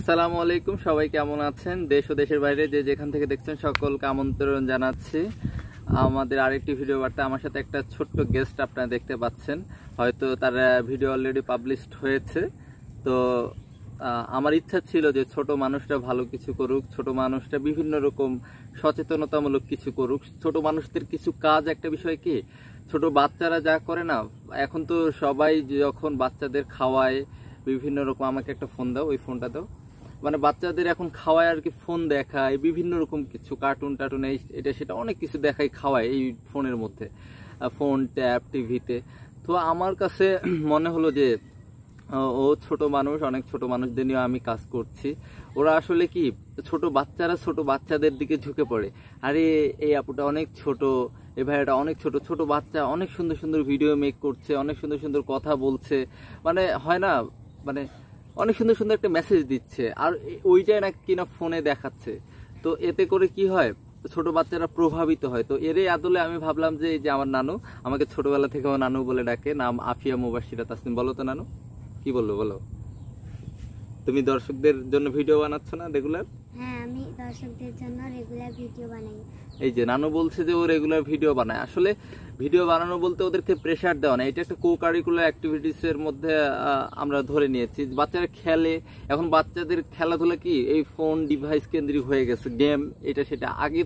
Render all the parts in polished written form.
আসসালামু আলাইকুম, সবাই কেমন আছেন? দেশ ও দেশের বাইরে যে যেখান থেকে দেখছেন সকলকে আমন্ত্রণ জানাচ্ছি আমাদের আরেকটি ভিডিও বার্তা। আমার সাথে একটা ছোট্ট গেস্ট আপনারা দেখতে পাচ্ছেন, হয়তো তার ভিডিও অলরেডি পাবলিশড হয়েছে। তো আমার ইচ্ছা ছিল যে ছোট মানুষটা ভালো কিছু করুক, ছোট মানুষটা বিভিন্ন রকম সচেতনতামূলক কিছু করুক। ছোট মানুষদের কিছু কাজ, একটা বিষয় কি, ছোট বাচ্চারা যা করে না, এখন তো সবাই যখন বাচ্চাদের খাওয়ায় বিভিন্ন রকম, আমাকে একটা ফোন দাও, ওই ফোনটা দাও, মানে বাচ্চাদের এখন খাওয়ায় আর কি, ফোন দেখায় বিভিন্ন রকম কিছু, কার্টুন টার্টুন এটা সেটা অনেক কিছু দেখায়, খাওয়ায় এই ফোনের মধ্যে, ফোন, ট্যাব, টিভিতে। তো আমার কাছে মনে হলো যে ও ছোট মানুষ, অনেক ছোট মানুষদের নিয়ে আমি কাজ করছি। ওরা আসলে কি, ছোট বাচ্চারা ছোট বাচ্চাদের দিকে ঝুঁকে পড়ে, আরে এই আপুটা অনেক ছোট, এই ভাইয়াটা অনেক ছোট, ছোট বাচ্চা অনেক সুন্দর সুন্দর ভিডিও মেক করছে, অনেক সুন্দর সুন্দর কথা বলছে, মানে হয় না, মানে অনেক সুন্দর সুন্দর একটা মেসেজ দিচ্ছে, আর ওইটাই না কিনা ফোনে দেখাচ্ছে। তো এতে করে কি হয়, ছোট বাচ্চারা প্রভাবিত হয়। তো এরই আদলে আমি ভাবলাম যে এই যে আমার নানু, আমাকে ছোটবেলা থেকে আমার নানু বলে ডাকে, নাম আফিয়া মুবাশশিরা তাসনিম। বলো তো নানু, কি বলবো বলো? তুমি দর্শকদের জন্য ভিডিও বানাচ্ছ না রেগুলার? হ্যাঁ, আমি দর্শকদের জন্য রেগুলার ভিডিও বানাই। এই যে নানু বলছে যে ও রেগুলার ভিডিও বানায়। আসলে ভিডিও বানানো বলতে ওদেরকে প্রেসার দেওয়া না, এটা একটা কো কারিকুলার অ্যাক্টিভিটিস এর মধ্যে আমরা ধরে নিয়েছি। বাচ্চারা খেলে, এখন বাচ্চাদের খেলাধুলা কি এই ফোন ডিভাইস কেন্দ্রিক হয়ে গেছে, গেম, এটা সেটা।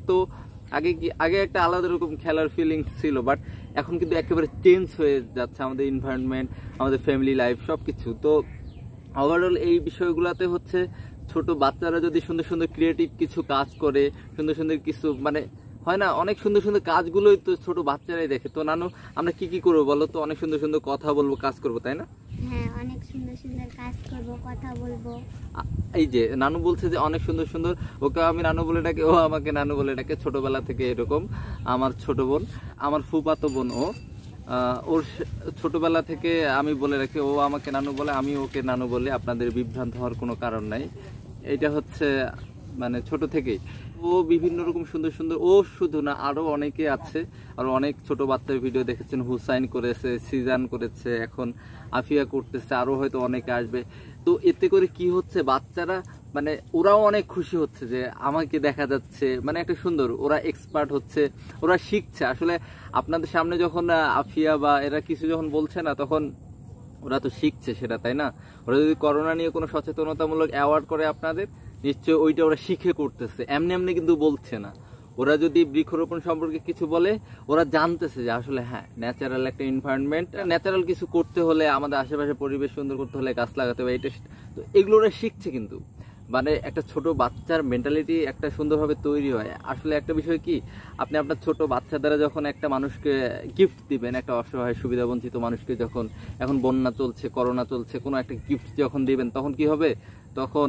আগে একটা আলাদা রকম খেলার ফিলিংস ছিল, বাট এখন কিন্তু একেবারে চেঞ্জ হয়ে যাচ্ছে আমাদের এনভায়রনমেন্ট, আমাদের ফ্যামিলি লাইফ, সবকিছু। তো ওভারঅল এই বিষয়গুলোতে হচ্ছে, ছোট বাচ্চারা যদি সুন্দর সুন্দর ক্রিয়েটিভ কিছু কাজ করে, সুন্দর সুন্দর কিছু, মানে হয় না, অনেক সুন্দর সুন্দর কাজগুলোই তো ছোট বাচ্চারাই দেখে। তো নানু, আমরা কি কি করবো বলো তো? অনেক সুন্দর সুন্দর কথা বলবো, কাজ করবো, তাই না? হ্যাঁ, অনেক সুন্দর সুন্দর কাজ করব, কথা বলবো। এই যে নানু বলছে যে অনেক সুন্দর সুন্দর, ওকে আমি নানু বলে ডাকে, ও আমাকে নানু বলে ডাকে, ছোটবেলা থেকে এরকম। আমার ছোট বোন, আমার ফুফাতো বোন, ওর ছোটবেলা থেকে আমি বলে রাখি, ও আমাকে নানু বলে, আমি ওকে নানু বলে, আপনাদের বিভ্রান্ত হওয়ার কোনো কারণ নাই। এটা হচ্ছে মানে ছোট থেকেই ও বিভিন্ন রকম সুন্দর সুন্দর, ও শুধু না, আরো অনেকে আছে, আর অনেক ছোট বাচ্চার ভিডিও দেখেছেন, হুসাইন করেছে, সিজান করেছে, এখন আফিয়া করতেছে, আরো হয়তো অনেকে আসবে। তো এতে করে কি হচ্ছে, বাচ্চারা মানে ওরাও অনেক খুশি হচ্ছে যে আমাকে দেখা যাচ্ছে, মানে একটা সুন্দর, ওরা এক্সপার্ট হচ্ছে, ওরা শিখছে। আসলে আপনাদের সামনে যখন আফিয়া বা এরা কিছু যখন বলছে না, তখন ওরা তো শিখছে সেটা, তাই না? ওরা যদি করোনা নিয়ে কোনো সচেতনতামূলক অ্যাওয়ার্ড করে আপনাদের, নিশ্চয়ই ওইটা ওরা শিখে করতেছে, এমনি এমনি কিন্তু বলছে না। ওরা যদি বৃক্ষরোপণ সম্পর্কে কিছু বলে, ওরা জানতেছে যে আসলে হ্যাঁ, ন্যাচারাল একটা এনভায়রনমেন্ট, ন্যাচারাল কিছু করতে হলে, আমাদের আশেপাশে পরিবেশ সুন্দর করতে হলে গাছ লাগাতে হবে, এটা। তো এগুলো ওরা শিখছে, কিন্তু মানে একটা ছোট বাচ্চার মেন্টালিটি একটা সুন্দরভাবে তৈরি হয়। আসলে একটা বিষয় কি, আপনি আপনার ছোট বাচ্চা দ্বারা যখন একটা মানুষকে গিফট দিবেন, একটা অসহায় সুবিধাবঞ্চিত মানুষকে, যখন এখন বন্যা চলছে, করোনা চলছে, কোনো একটা গিফট যখন দিবেন, তখন কি হবে, তখন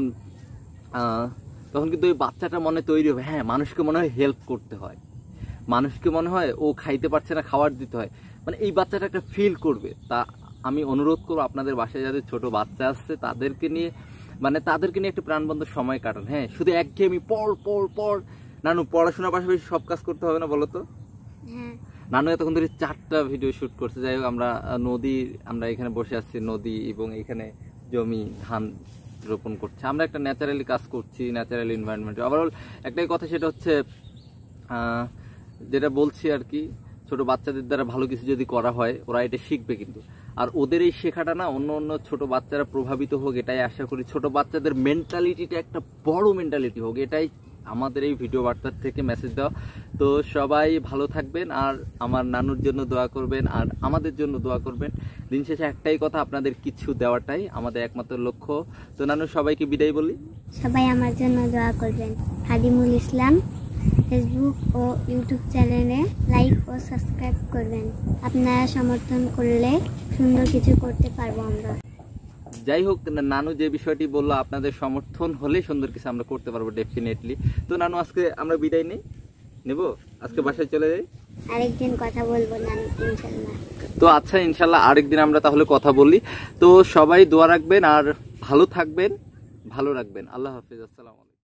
কিন্তু ওই বাচ্চাটা মনে তৈরি হবে, হ্যাঁ মানুষকে মনে হয় হেল্প করতে হয়, মানুষকে মনে হয় ও খাইতে পারছে না, খাবার দিতে হয়, মানে এই বাচ্চাটা একটা ফিল করবে। তা আমি অনুরোধ করবো, আপনাদের বাসায় যাদের ছোট বাচ্চা আসছে, তাদেরকে নিয়ে একটা প্রাণবন্ত সময় কাটান। হ্যাঁ, শুধু একঘেয়েমি পড়। নানু, পড়াশোনার পাশাপাশি সব কাজ করতে হবে না, বলো তো? নানু এতক্ষণ ধরে 4টা ভিডিও শুট করছে। যাই হোক, আমরা এখানে বসে আছি, নদী এবং এখানে জমি, ধান রোপণ করছে, আমরা একটা ন্যাচারালি কাজ করছি, ন্যাচারাল এনভায়রনমেন্ট। ওভারঅল একটাই কথা, সেটা হচ্ছে যেটা বলছি আর কি, ছোট বাচ্চাদের দ্বারা ভালো কিছু যদি করা হয়, ওরা এটা শিখবে কিন্তু। আর ওদের এই শেখাটা না, অন্য ছোট বাচ্চারা প্রভাবিত হোক, এটাই আশা করি। ছোট বাচ্চাদের মেন্টালিটিটা একটা বড় মেন্টালিটি হোক, এটাই আমাদের এই ভিডিও বার্তার থেকে মেসেজ দেওয়া। তো সবাই ভালো থাকবেন, আর আমার নানুর জন্য দোয়া করবেন, আর আমাদের জন্য দোয়া করবেন। দিন শেষে একটাই কথা, আপনাদের কিছু দেওয়াটাই আমাদের একমাত্র লক্ষ্য। তো নানু, সবাইকে বিদায় বলি। সবাই আমার জন্য দোয়া করবেন। হালিমুল ইসলাম ফেসবুক ও ইউটিউব চ্যানেলে লাইক ও সাবস্ক্রাইব করবেন। আপনারা সমর্থন করলে সুন্দর কিছু করতে পারবো আমরা। যাই হোক, নানু যে বিষয়টি বললো, আপনাদের সমর্থন হলে সুন্দর কিছু আমরা করতে পারবো ডেফিনেটলি। তো নানু, আজকে আমরা বিদায় নেব, আজকে বাসায় চলে যাই, আরেকদিন কথা বলবো নানু, ইনশাল্লাহ। তো আচ্ছা, ইনশাল্লাহ আরেকদিন আমরা তাহলে কথা বলি। তো সবাই দোয়া রাখবেন, আর ভালো থাকবেন, ভালো রাখবেন। আল্লাহ হাফিজ, আসসালাম।